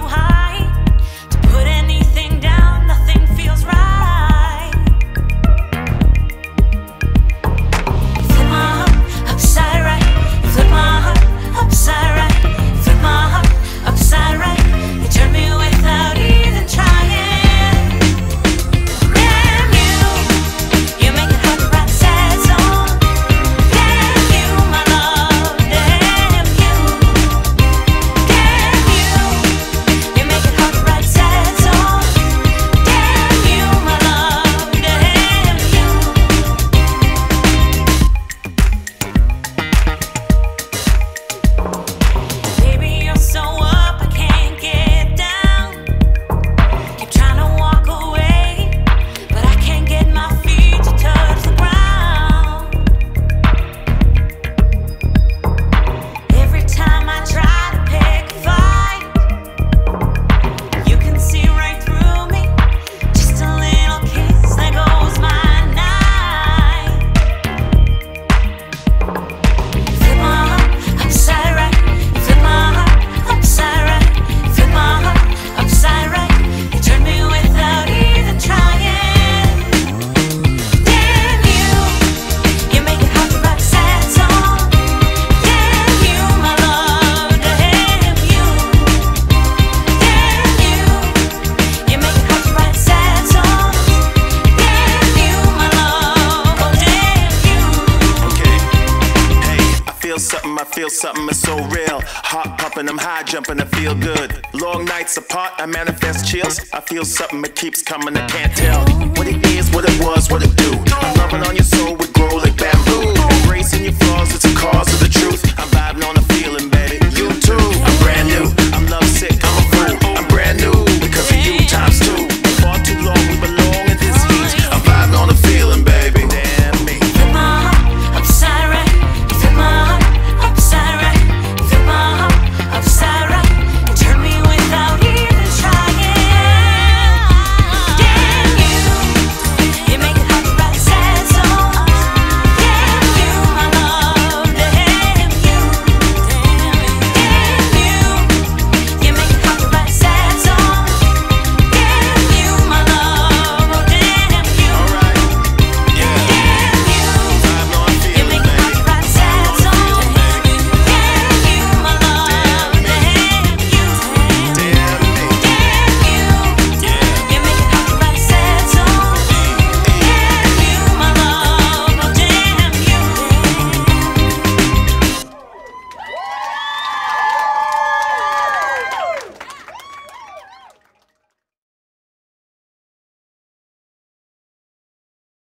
high. To put anything down, nothing feels right. You flip my heart upside right. You flip my heart upside right. You flip my heart upside right. You turn me without even trying. Damn you, you make it hard to write a sad song. Damn you, my love. Damn you. Damn you, you make it hard to write a sad song. Damn you, my love. Damn you. Baby, you're so up, I can't get down. Keep trying to walk away, but I can't get my feet to touch the ground. Every time I try to pick a fight, you can see right through me. Just a little kiss, there goes my night. You flip my heart upside right. You flip my heart upside right. You flip my heart upside right. You turn me without even trying. Damn you, you make it hard to write a sad song. Damn you, my love. Damn you. Damn you, you make it hard to write a sad song. Damn you, my love. Oh, damn you. Okay. Hey, I feel something, it's so real. Heart pumping, I'm high jumping, I feel good. Long nights apart, I manifest chills. I feel something, it keeps coming, I can't tell what it is, what it was, what it do. I'm loving on your soul, we grow like bamboo. Embracing your flaws, it's a cause of the truth. I'm vibing on the